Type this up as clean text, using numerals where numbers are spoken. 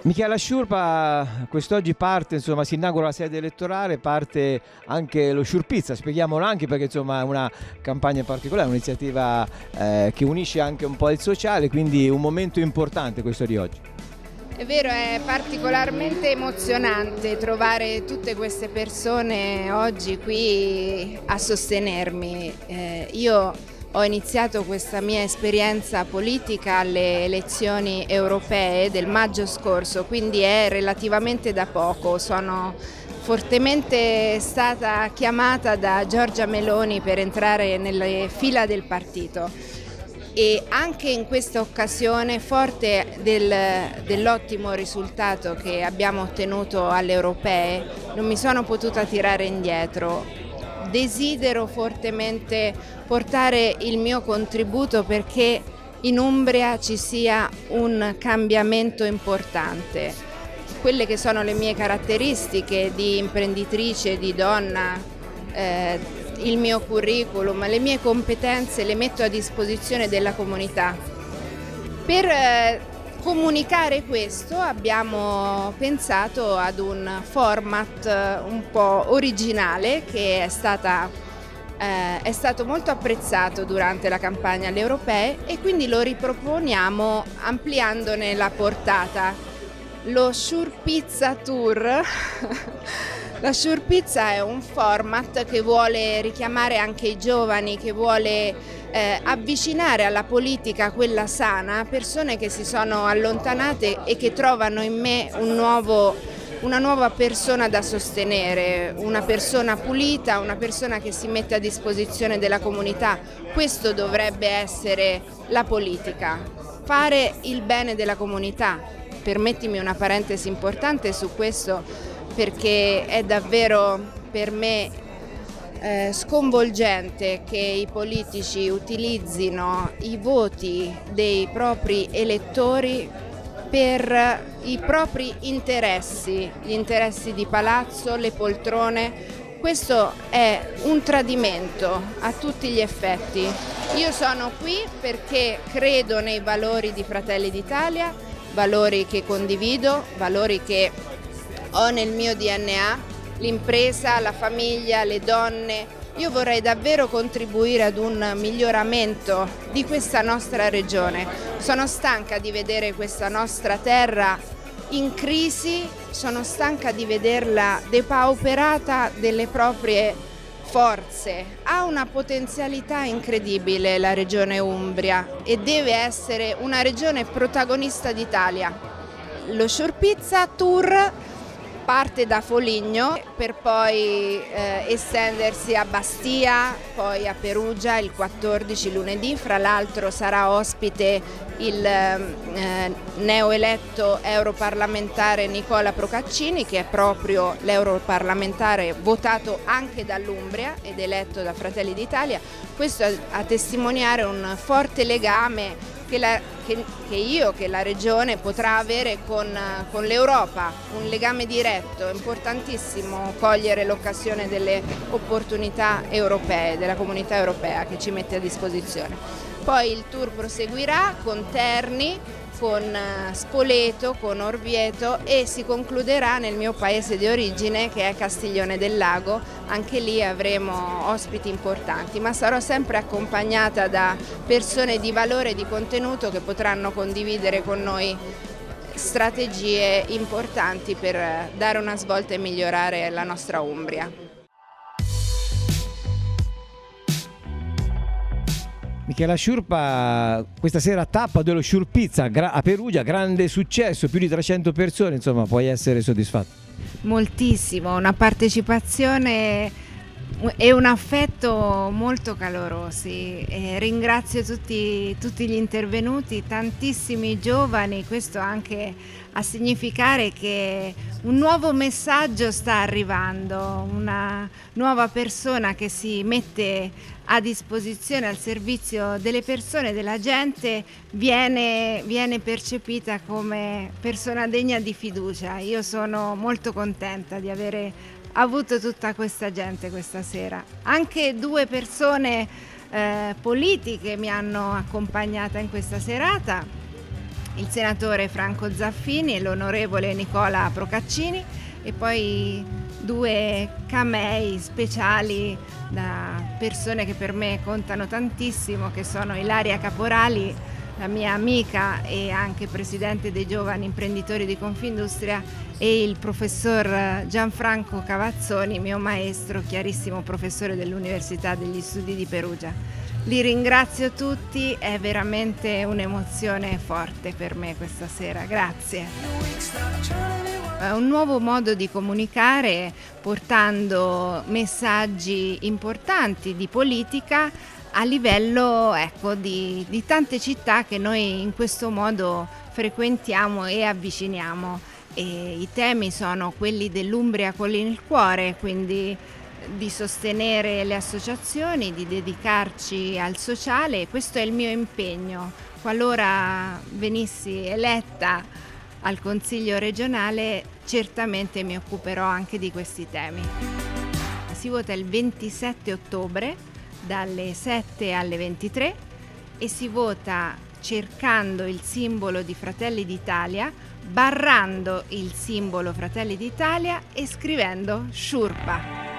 Michela Sciurpa, quest'oggi parte, insomma, si inaugura la sede elettorale, parte anche lo Sciurpizza, spieghiamolo anche perché insomma è una campagna particolare, un'iniziativa che unisce anche un po' il sociale, quindi un momento importante questo di oggi. È vero, è particolarmente emozionante trovare tutte queste persone oggi qui a sostenermi. Io ho iniziato questa mia esperienza politica alle elezioni europee del maggio scorso, quindi è relativamente da poco. Sono fortemente stata chiamata da Giorgia Meloni per entrare nelle fila del partito. E anche in questa occasione, forte dell'ottimo risultato che abbiamo ottenuto alle europee, non mi sono potuta tirare indietro. Desidero fortemente portare il mio contributo perché in Umbria ci sia un cambiamento importante. Quelle che sono le mie caratteristiche di imprenditrice, di donna, il mio curriculum, le mie competenze le metto a disposizione della comunità. Per comunicare questo abbiamo pensato ad un format un po' originale che è stato molto apprezzato durante la campagna alle europee e quindi lo riproponiamo ampliandone la portata. Lo Sciurpizza Tour. La Sciurpizza è un format che vuole richiamare anche i giovani, che vuole avvicinare alla politica, quella sana, persone che si sono allontanate e che trovano in me una nuova persona da sostenere, una persona pulita, una persona che si mette a disposizione della comunità. Questo dovrebbe essere la politica, fare il bene della comunità. Permettimi una parentesi importante su questo, perché è davvero per me sconvolgente che i politici utilizzino i voti dei propri elettori per i propri interessi, gli interessi di palazzo, le poltrone. Questo è un tradimento a tutti gli effetti. Io sono qui perché credo nei valori di Fratelli d'Italia, valori che condivido, valori che ho nel mio DNA, l'impresa, la famiglia, le donne. Io vorrei davvero contribuire ad un miglioramento di questa nostra regione. Sono stanca di vedere questa nostra terra in crisi, sono stanca di vederla depauperata delle proprie forze. Ha una potenzialità incredibile la regione Umbria e deve essere una regione protagonista d'Italia. Lo Sciurpizza Tour parte da Foligno per poi estendersi a Bastia, poi a Perugia il 14 lunedì. Fra l'altro sarà ospite il neoeletto europarlamentare Nicola Procaccini, che è proprio l'europarlamentare votato anche dall'Umbria ed eletto da Fratelli d'Italia. Questo a testimoniare un forte legame che la regione potrà avere con l'Europa, un legame diretto. È importantissimo cogliere l'occasione delle opportunità europee, della comunità europea che ci mette a disposizione. Poi il tour proseguirà con Terni, con Spoleto, con Orvieto e si concluderà nel mio paese di origine, che è Castiglione del Lago. Anche lì avremo ospiti importanti, ma sarò sempre accompagnata da persone di valore e di contenuto che potranno condividere con noi strategie importanti per dare una svolta e migliorare la nostra Umbria. Michela Sciurpa, questa sera tappa dello Sciurpizza a Perugia, grande successo, più di 300 persone, insomma puoi essere soddisfatto? Moltissimo, una partecipazione e un affetto molto calorosi. Ringrazio tutti gli intervenuti, tantissimi giovani, questo anche a significare che un nuovo messaggio sta arrivando, una nuova persona che si mette a disposizione, al servizio delle persone, della gente, viene percepita come persona degna di fiducia. Io sono molto contenta di avere avuto tutta questa gente questa sera. Anche due persone politiche mi hanno accompagnata in questa serata. il senatore Franco Zaffini e l'onorevole Nicola Procaccini, e poi 2 camei speciali da persone che per me contano tantissimo, che sono Ilaria Caporali, la mia amica e anche presidente dei giovani imprenditori di Confindustria, e il professor Gianfranco Cavazzoni, mio maestro, chiarissimo professore dell'Università degli Studi di Perugia. Li ringrazio tutti, è veramente un'emozione forte per me questa sera, grazie. È un nuovo modo di comunicare, portando messaggi importanti di politica a livello, ecco, di tante città che noi in questo modo frequentiamo e avviciniamo. E i temi sono quelli dell'Umbria con il cuore, quindi di sostenere le associazioni, di dedicarci al sociale. Questo è il mio impegno. Qualora venissi eletta al Consiglio regionale, certamente mi occuperò anche di questi temi. Si vota il 27 ottobre dalle 7 alle 23 e si vota cercando il simbolo di Fratelli d'Italia, barrando il simbolo Fratelli d'Italia e scrivendo Sciurpa.